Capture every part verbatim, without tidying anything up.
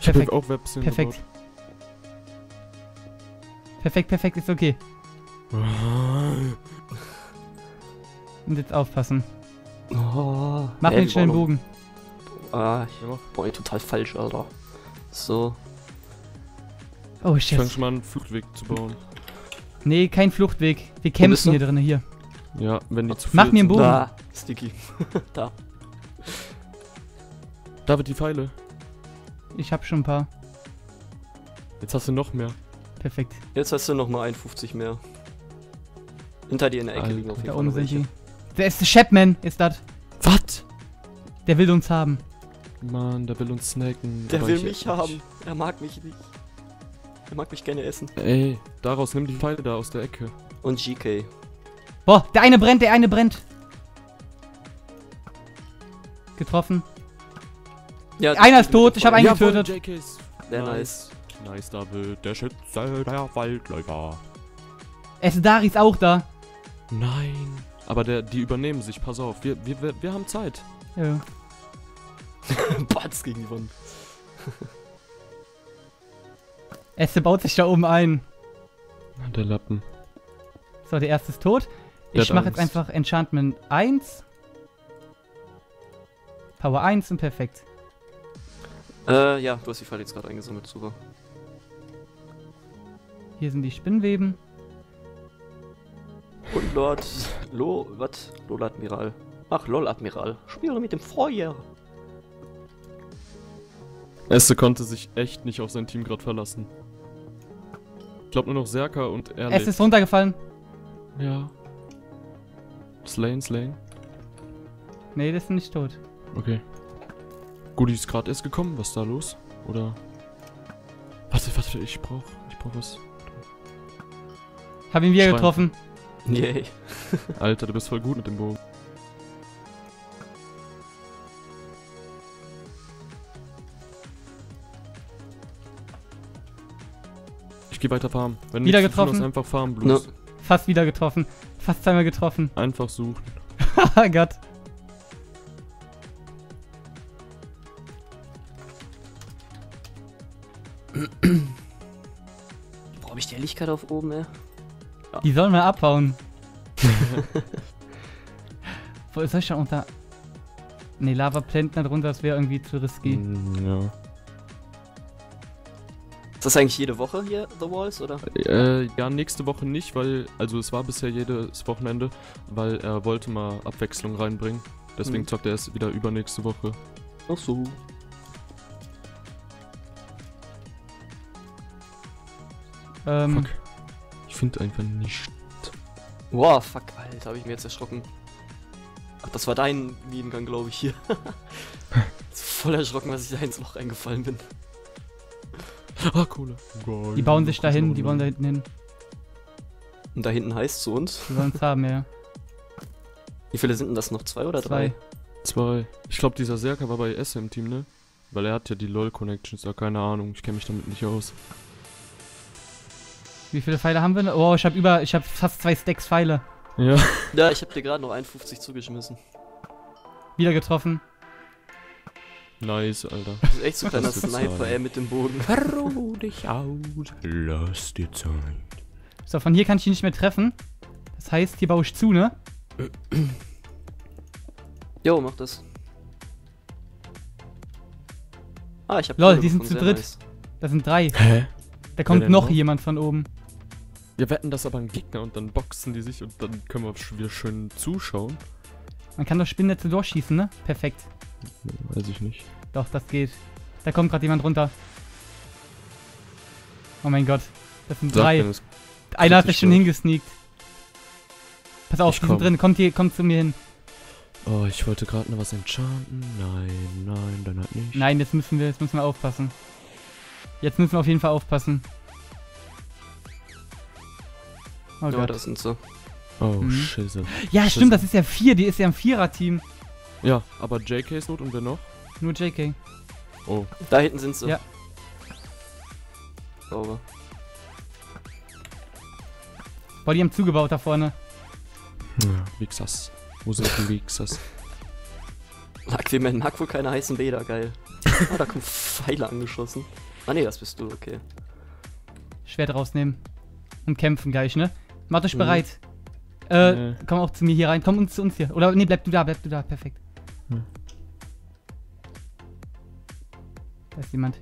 Ich hab Perfekt. auch Webs Perfekt. Perfekt, perfekt, ist okay. Und jetzt aufpassen. Oh, Mach ey, den schnellen wir Bogen. brauchen noch- Ah, ich, boah, total falsch, Alter. So. Oh Ich fang shit. schon mal einen Fluchtweg zu bauen. Nee, kein Fluchtweg. Wir bist kämpfen du? hier drin, hier. Ja, wenn die zu viel Mach mir einen sind. Bogen. Da, Sticky. Da. David, die Pfeile. Ich hab schon ein paar. Jetzt hast du noch mehr. Perfekt. Jetzt hast du nochmal einundfünfzig mehr. Hinter dir in der Ecke Alter, liegen auf jeden Da Fall oben noch sind welche. die. Der ist Chapman, ist das. Was? Der will uns haben. Mann, der will uns snacken. Der aber will ich- mich haben. Er mag mich nicht. Er mag mich gerne essen. Ey, daraus nimm die Pfeile da aus der Ecke. Und G K. Boah, der eine brennt, der eine brennt. Getroffen. Ja, Einer ist tot, ich hab einen Jawohl, getötet. J Ks. Sehr nice. Nice, David. Der Schütze der Waldläufer. Es ist Daris auch da. Nein. Aber der, die übernehmen sich, pass auf. Wir, wir, wir, wir haben Zeit. Ja. Batz gegen die Wand. Esse baut sich da oben ein. Der Lappen. So, der erste ist tot. Der Ich hat mache jetzt Angst. einfach Enchantment eins. Power eins und perfekt. Äh, ja, du hast die Pfeile jetzt gerade eingesammelt, super. Hier sind die Spinnweben. Und Lord. Lo. Was? Lol Admiral. Ach, Lol Admiral. Spiele mit dem Feuer. Esse konnte sich echt nicht auf sein Team gerade verlassen. Ich glaube nur noch Serka und er Es lebt. ist runtergefallen. Ja. Slane, Slane. Nee, das ist nicht tot. Okay. Gut, die ist gerade erst gekommen. Was ist da los? Oder? Warte, warte, ich brauch, ich brauch was. Hab ihn wieder Schwein. getroffen. Yay. Alter, du bist voll gut mit dem Bogen. Ich geh weiter farmen. Wenn Wieder nichts zu tun getroffen? hast, einfach farmen, Blues. Ne. Fast wieder getroffen. Fast zweimal getroffen. Einfach suchen. Haha, Gott. Brauche ich die Helligkeit auf oben, ey? Die sollen mal abhauen. Wo ist das schon unter... Ne, Lava-Planten darunter, das wäre irgendwie zu risky. Mm, ja. Ist das eigentlich jede Woche hier, The Walls, oder? Äh, ja, nächste Woche nicht, weil, also es war bisher jedes Wochenende, weil er wollte mal Abwechslung reinbringen. Deswegen Mhm. zockt er erst wieder übernächste Woche. Ach so. Ähm, Fuck. Ich finde einfach nicht. Wow, fuck, Alter, habe ich mir jetzt erschrocken. Ach, das war dein Nebengang, glaube ich, hier. Voll erschrocken, was ich da ins Loch reingefallen bin. Ah, Kohle. Geil. die bauen sich Kohle. dahin, die wollen da hinten hin. Und da hinten heißt zu uns. Die wollen es haben, ja. Wie viele sind denn das noch? Zwei oder Zwei. drei? Zwei. Ich glaube, dieser Serka war bei Esse im Team, ne? Weil er hat ja die LOL-Connections, ja, keine Ahnung. Ich kenne mich damit nicht aus. Wie viele Pfeile haben wir? Oh, ich habe über... Ich habe fast zwei Stacks Pfeile. Ja. Ja, ich habe dir gerade noch einundfünfzig zugeschmissen. Wieder getroffen. Nice, Alter. Das ist echt so ein kleiner Das ist Sniper, sein. ey, mit dem Bogen. Ruh dich aus. Lass dir Zeit. So, von hier kann ich ihn nicht mehr treffen. Das heißt, hier baue ich zu, ne? Jo, mach das. Ah, ich hab Lol, Kohle die sind bekommen, zu sehr dritt. nice. Das sind drei. Hä? Da kommt denn noch noch? jemand von oben. Wir wetten das aber ein Gegner und dann boxen die sich und dann können wir wieder schön zuschauen. Man kann doch Spinnnetze durchschießen, ne? Perfekt. Weiß ich nicht. Doch, das geht. Da kommt gerade jemand runter. Oh mein Gott. Das sind Sag drei. mir, das- Einer hat kritisch sich schon wird. hingesneakt. Pass auf, Ich die sind komm. drin. Kommt hier, kommt zu mir hin. Oh, ich wollte gerade noch was enchanten. Nein, nein, dann halt nicht. Nein, jetzt müssen wir, jetzt müssen wir aufpassen. Jetzt müssen wir auf jeden Fall aufpassen. Oh Ja, Gott. das sind so. Oh, Mhm. Schisse. Ja, stimmt, das ist ja vier. Die ist ja im Vierer-Team. Ja, aber J K ist not und wer noch? Nur J K. Oh. Da hinten sind sie. Ja. Sauber. Boah, die haben zugebaut da vorne. Ja, Wixas. Wo sind die Wixas? Aquaman mag wohl keine heißen Bäder, geil. Ah, da kommen Pfeile angeschossen. Ah ne, das bist du, okay. Schwert rausnehmen. Und kämpfen gleich, ne? Macht euch Mhm. bereit. Äh, Nee. komm auch zu mir hier rein. Komm uns zu uns hier. Oder nee, bleib du da, bleib du da. Perfekt. Hm. Da ist jemand.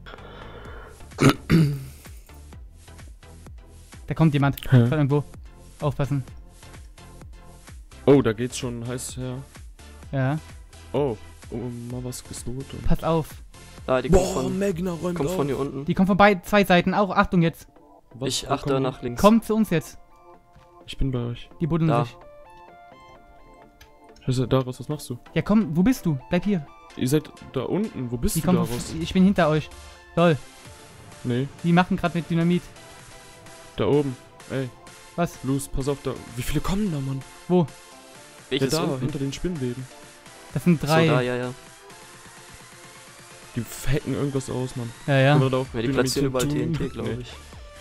Da kommt jemand. Hä? Von irgendwo. Aufpassen. Oh, da geht's schon heiß her. Ja. Oh, oh mal was geslowt. Pass auf. Ah, die kommt von, Magna räumt kommt von hier unten. Die kommen von beiden zwei Seiten. Auch Achtung jetzt. Was, Ich wo achte kommen nach links. Kommt zu uns jetzt. die? Ich bin bei euch. Die buddeln Da. sich. Scheiße, Daraus, was machst du? Ja komm, wo bist du? Bleib hier. Ihr seid da unten. Wo bist Die du, kommen. Daraus? Ich bin hinter euch. Lol. Nee, Die machen gerade mit Dynamit. da oben. Ey, Was? Luz, pass auf, da. Wie viele kommen da, Mann? Wo? Welches ja, da, unten? hinter den Spinnweben. Das sind drei. So, da, ja, ja. Die hacken irgendwas aus, Mann. Ja, ja. Oder da auch Ja, die Dynamit platzieren überall hin- T N T, glaube Nee. ich.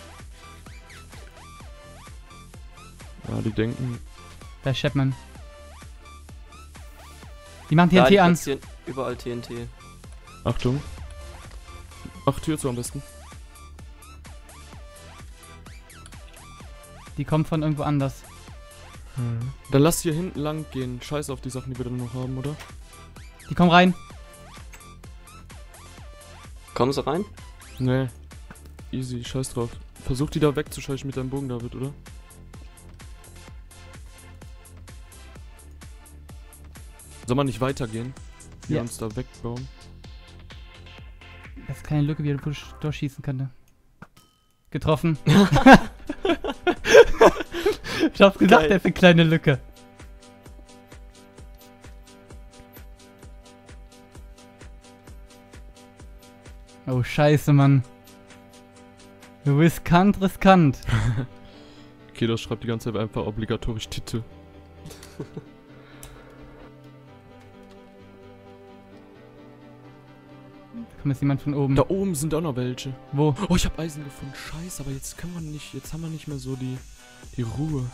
Ja, die denken. Da ist Chapman. Die machen Ja, T N T die an. platzieren überall T N T. Achtung. Ach, Tür zu am besten. Die kommt von irgendwo anders. Dann lass hier hinten lang gehen. Scheiß auf die Sachen, die wir dann noch haben, oder? Die kommen rein. Kommen sie rein? Nee. Easy, scheiß drauf. Versuch die da wegzuscheuchen mit deinem Bogen, David, oder? Soll man nicht weitergehen? Wir Ja. uns da wegbauen. Das ist keine Lücke, wie er durch- durchschießen könnte. Getroffen. Ich hab's gesagt, Geil. der ist eine kleine Lücke. Oh, scheiße, Mann. Riskant, riskant. Kedos schreibt die ganze Zeit einfach obligatorisch Titel. Da kommt jetzt jemand von oben. Da oben sind auch noch welche. Wo? Oh, ich hab Eisen gefunden. Scheiße, aber jetzt können wir nicht. Jetzt haben wir nicht mehr so die, die Ruhe.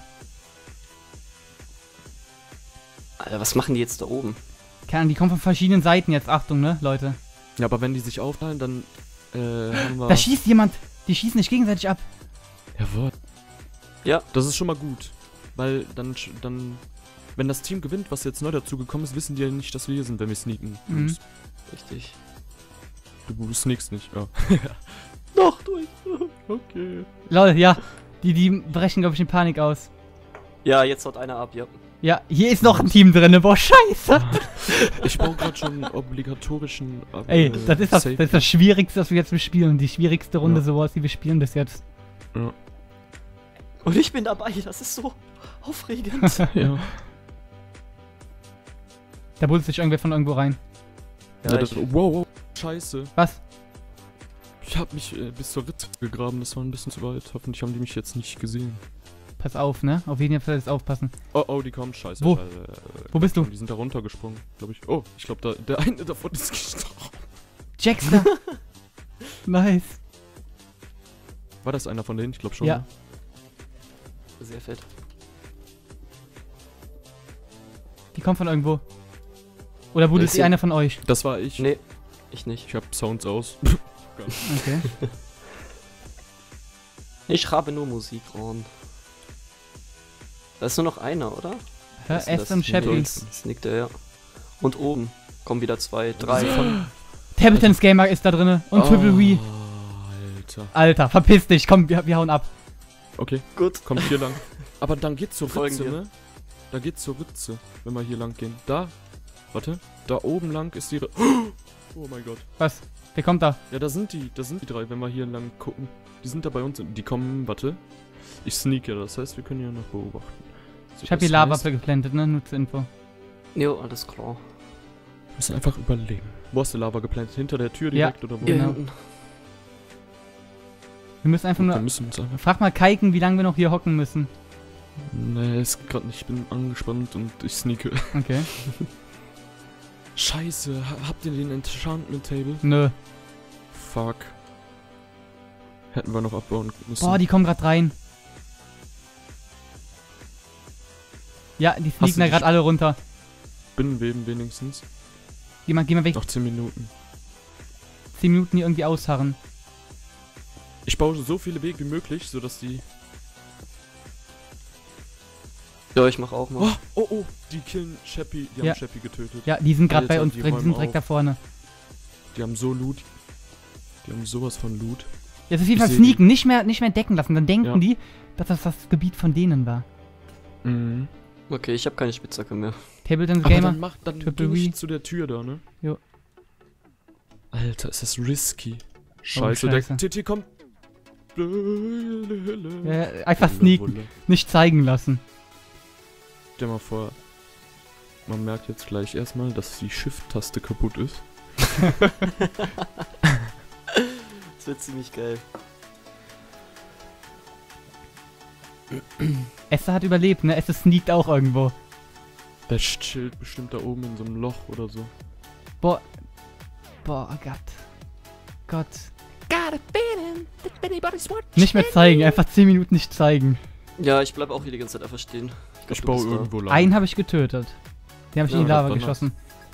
Alter, was machen die jetzt da oben? Keine Ahnung, die kommen von verschiedenen Seiten jetzt. Achtung, ne, Leute. Ja, aber wenn die sich aufteilen, dann äh, haben wir. Da schießt jemand. Die schießen nicht gegenseitig ab. Jawohl. Ja. Das ist schon mal gut. Weil dann, sch- dann, wenn das Team gewinnt, was jetzt neu dazugekommen ist, wissen die ja nicht, dass wir hier sind, wenn wir sneaken. Mhm. Richtig. Du sneakst nicht, ja. Doch, durch. Okay. Lol, ja. Die, die brechen, glaube ich, in Panik aus. Ja, jetzt haut einer ab, ja. Ja, hier ist noch ein Team drin. Boah, scheiße. Ich brauche gerade schon einen obligatorischen. äh, Ey, das ist das, Safe. das ist das Schwierigste, was wir jetzt bespielen. Die schwierigste Runde Ja. sowas, die wir spielen bis jetzt. Ja. Und ich bin dabei, das ist so aufregend. ja. Da buddelt sich irgendwer von irgendwo rein. ja Ja, das, ich, wow, wow. Scheiße. Was? Ich habe mich äh, bis zur Ritze gegraben, das war ein bisschen zu weit. Hoffentlich haben die mich jetzt nicht gesehen. Pass auf, ne? Auf jeden Fall jetzt aufpassen. Oh, oh, die kommen, scheiße. Wo? Äh, Wo bist du? Die sind da runtergesprungen, glaube ich. Oh, ich glaube, da, der eine davon ist gestorben. Jackster! Nice. War das einer von denen? Ich glaube schon. Ja. ne? sehr fett. Die kommt von irgendwo. Oder buddelt Ich sie seh- einer von euch? Das war ich. Nee, ich nicht. Ich habe Sounds aus. Okay. Ich habe nur Musik, Ron. Da ist nur noch einer, oder? Hör Was ist denn S das? und Chappy. Links. Das nickt er, ja. Und oben kommen wieder zwei, drei. Tabletons Gamer ist da drinne. Und Triple Wii. Alter. Alter, verpiss dich. Komm, wir, wir hauen ab. Okay, Gut. kommt hier lang. Aber dann geht's zur Folgen Ritze, wir. ne? Da geht's zur Ritze, wenn wir hier lang gehen. Da. Warte. Da oben lang ist die Ritze. Oh mein Gott. Was? Wer kommt da? Ja, da sind die. Da sind die drei, wenn wir hier lang gucken. Die sind da bei uns. Die kommen, warte. Ich sneak ja, das heißt, wir können ja noch beobachten. So, Ich hab das hier Lava heißt, geplantet, ne? Nur zur Info. Jo, alles klar. Wir müssen einfach überleben. Wo hast du Lava geplantet? Hinter der Tür Ja. direkt oder wo? Hier Genau. hinten. Wir müssen einfach Gut, wir nur... müssen uns einfach. Frag mal Kaiken, wie lange wir noch hier hocken müssen. Nee, ist gerade nicht. Ich bin angespannt und ich sneake. Okay. Scheiße, ha- habt ihr den Enchantment Table? Nö. Fuck. Hätten wir noch abbauen müssen. Boah, die kommen grad rein. Ja, die du sneaken da die gerade sch- alle runter. Binnenweben wenigstens. Geh mal, geh mal weg. Noch zehn Minuten. zehn Minuten hier irgendwie ausharren. Ich baue so viele Wege wie möglich, sodass die... Ja, ich mach auch mal. Oh, oh, oh, die killen Sheppy, die Ja. haben Sheppy getötet. Ja, die sind gerade bei Alter, uns, die direkt, die sind räumen direkt auf. da vorne. Die haben so Loot. Die haben sowas von Loot. Jetzt auf jeden Ich Fall seh sneaken, nicht mehr, nicht mehr decken lassen. Dann denken Ja. die, dass das das Gebiet von denen war. Mhm. Okay, ich habe keine Spitzhacke mehr. Tableton Aber Gamer. dann mach, dann Triple geh V. nicht zu der Tür da, ne? Jo. Alter, ist das risky. Scheiße, Scheiße. der T T kommt. Ja, einfach Wulle, sneaken, Wulle. nicht zeigen lassen. Stell mal vor, man merkt jetzt gleich erstmal, dass die Shift-Taste kaputt ist. Das wird ziemlich geil. Esther hat überlebt, ne? Esther sneakt auch irgendwo. Der chillt bestimmt da oben in so einem Loch oder so. Boah. Boah, oh Gott. Gott. Nicht mehr zeigen, einfach zehn Minuten nicht zeigen. Ja, ich bleib auch hier die ganze Zeit einfach stehen. glaub, Ich du baue bist da. irgendwo lang. Einen habe ich getötet. Den habe ich Ja, in die Lava das war geschossen.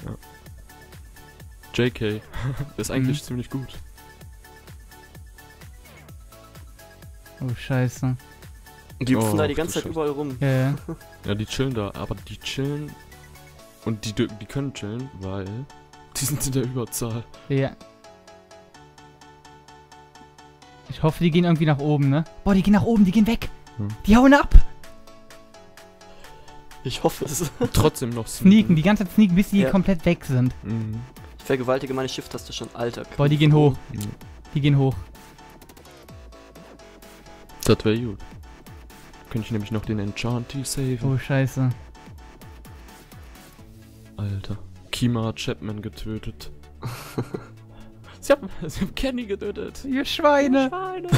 J K. Der ist eigentlich Mhm. ziemlich gut. Oh, scheiße. Die hüpfen Oh, da die du ganze Zeit Scheiße. überall rum. Ja, ja. Ja, die chillen da, aber die chillen. Und die, dür- die können chillen, weil die sind in der Überzahl. Ja. Ich hoffe, die gehen irgendwie nach oben, ne? Boah, die gehen nach oben, die gehen weg. Hm. Die hauen ab. Ich hoffe es. Trotzdem noch Sneaken, die ganze Zeit sneaken, bis die Ja. komplett weg sind. Mhm. Ich vergewaltige meine Shift-Taste schon, Alter. Boah, die gehen hoch. Mhm. Die gehen hoch. Das wäre gut. Könnte ich nämlich noch den Enchanty saven. Oh, scheiße. Alter. Kima hat Chapman getötet. sie, haben, sie haben Kenny getötet. Ihr Schweine. Schweine.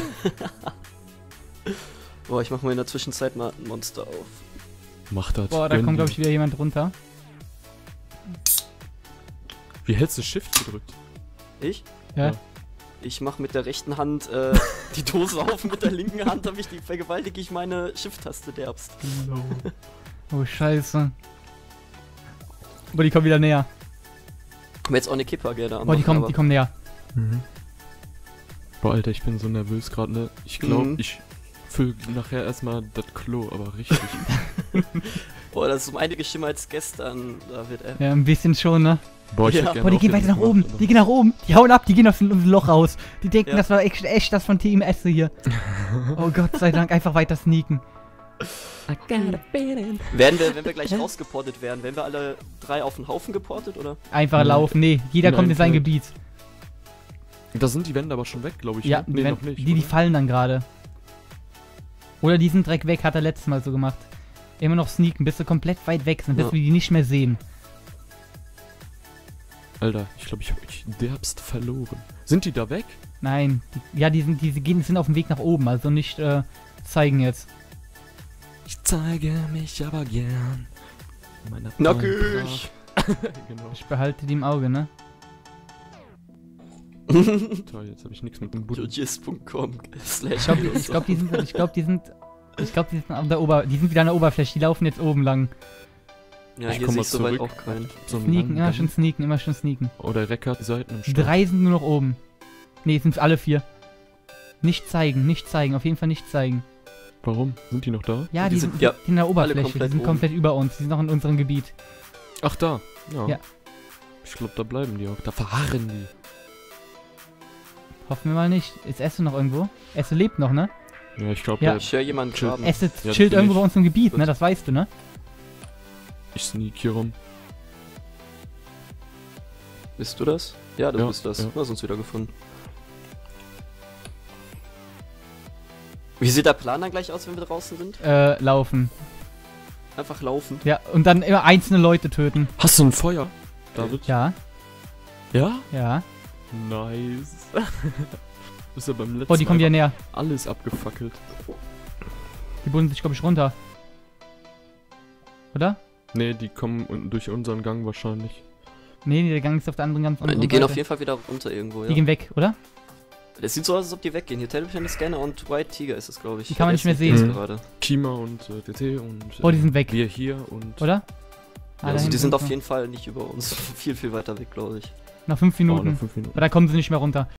Boah, ich mach mal in der Zwischenzeit mal ein Monster auf. Mach das. Boah, da gönn kommt, glaube dir. ich, wieder jemand runter. Wie hältst du Shift gedrückt? Ich? Ja. Ja. Ich mach mit der rechten Hand äh, die Dose auf, mit der linken Hand hab ich die, vergewaltige ich meine Shift-Taste derbst. Oh, scheiße. Boah, die kommen wieder näher. Ich jetzt auch eine Kipper gerne Boah, die kommen, die kommen näher. Mhm. Boah, Alter, ich bin so nervös gerade, ne? Ich glaube, Mhm. ich fülle nachher erstmal das Klo, aber richtig. Boah, das ist um einige schlimmer als gestern, David, ey. Ja, ein bisschen schon, ne? Boah, ich Ja. hätte gerne Boah, die auch gehen den weiter nach gemacht, oben. aber- Die gehen nach oben. Die hauen ab, die gehen aus dem aus dem Loch raus. Die denken, Ja. das war echt, echt das von Team Esse hier. Oh Gott sei Dank, einfach weiter sneaken. Werden wir, wenn wir gleich rausgeportet werden, werden wir alle drei auf den Haufen geportet, oder? Einfach Nein. laufen. Nee, jeder Nein, kommt in sein nein. Gebiet. Da sind die Wände aber schon weg, glaube ich. Ja, ne? die, Nee, wenn- noch nicht. die, die oder? fallen dann gerade. Oder die sind direkt weg, hat er letztes Mal so gemacht. Immer noch sneaken, bis sie komplett weit weg sind, bis Ja. wir die nicht mehr sehen. Alter, ich glaube, ich habe mich derbst verloren. Sind die da weg? Nein, die, ja, die sind, die gehen, sind auf dem Weg nach oben, also nicht äh, zeigen jetzt. Ich zeige mich aber gern. Meine Nackig! Genau. Ich behalte die im Auge, ne? Toll, jetzt habe ich nichts mit dem Buddha. Jogis punkt com slash Ich glaube, ich glaub, die sind, ich glaube, die sind, ich glaube, die sind auf der Ober, die sind wieder an der Oberfläche, die laufen jetzt oben lang. Ja, Ich hier komm sehe mal ich soweit zurück. auch keinen. So einen Sneaken, langen immer Gang. schön sneaken, immer schön sneaken. Oh, der Recker hat die Seiten im Die Stock. drei sind nur noch oben. Ne, es sind alle vier. Nicht zeigen, nicht zeigen, auf jeden Fall nicht zeigen. Warum? Sind die noch da? Ja, Die die, sind- sind, ja, die sind in der Oberfläche, die komplett sind oben. komplett über uns, die sind noch in unserem Gebiet. Ach, da. Ja. Ja. Ich glaube, da bleiben die auch. Da verharren die. Hoffen wir mal nicht. Ist Esse noch irgendwo? Esse lebt noch, ne? Ja, ich glaube, Ja. der- Ich höre jemanden Chill. graben. Esse Ja, das chillt bin irgendwo ich. bei uns im Gebiet, ne? Gut. Das weißt du, ne? ich sneak hier rum. Bist du das? Ja, du Ja, bist das. ja. Du hast uns wieder gefunden. Wie sieht der Plan dann gleich aus, wenn wir draußen sind? Äh, laufen. Einfach laufen. Ja, und dann immer einzelne Leute töten. Hast du ein Feuer, David? Ja, Ja? ja. Nice. Ist ja beim letzten Boah, die kommen wieder Mal näher. alles abgefackelt. Die buddeln sich, glaube ich, runter. Oder? Nee, die kommen un- durch unseren Gang wahrscheinlich. Nee, nee, der Gang ist auf der anderen ganz anderen Die gehen auf Seite. jeden Fall wieder runter irgendwo, Die ja. gehen weg, oder? Das sieht so aus, als ob die weggehen. Hier Television Scanner und White Tiger ist es, glaube ich. Die kann man Ja, nicht mehr der ist sehen. Mhm. gerade. Kima und äh, D T und Oh, die äh, sind weg, wir hier und... oder? Ja, Ah, also da die sind hinten auf noch. jeden Fall nicht über uns. viel, viel weiter weg, glaube ich. Nach fünf Oh, Minuten. noch fünf Minuten. Aber da kommen sie nicht mehr runter.